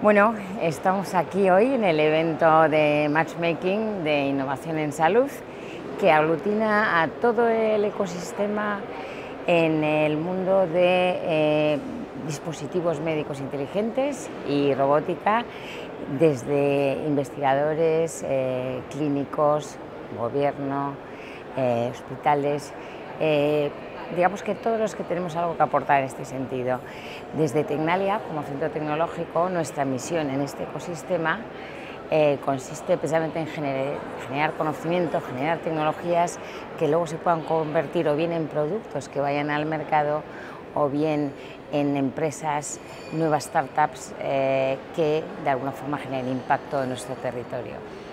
Bueno, estamos aquí hoy en el evento de Matchmaking de Innovación en Salud, que aglutina a todo el ecosistema en el mundo de dispositivos médicos inteligentes y robótica, desde investigadores, clínicos, gobierno, hospitales, digamos que todos los que tenemos algo que aportar en este sentido. Desde Tecnalia, como centro tecnológico, nuestra misión en este ecosistema consiste precisamente en generar conocimiento, generar tecnologías que luego se puedan convertir o bien en productos que vayan al mercado o bien en empresas, nuevas startups que de alguna forma generen impacto en nuestro territorio.